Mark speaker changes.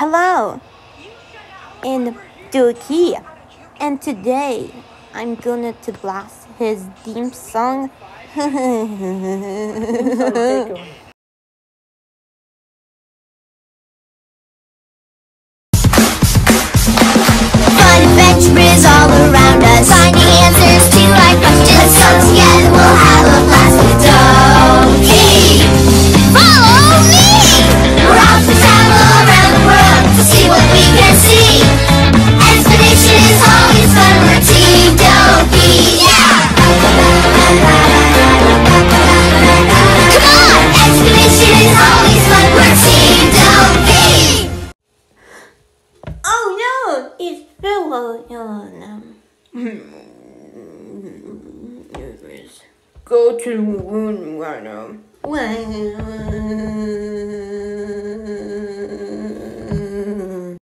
Speaker 1: Hello, and doki, and today I'm gonna to blast his theme song.
Speaker 2: Fun adventure is all around us, finding answers to our questions. Let's go together, we'll have a blast with doki. Follow me! We're off to travel around the world to see what we can see. Expedition is always fun, we're Team Doki. Yeah! Come on! Expedition is always fun, we're Team Doki.
Speaker 1: Oh no, it's Philo. Oh no. Go to the room right now.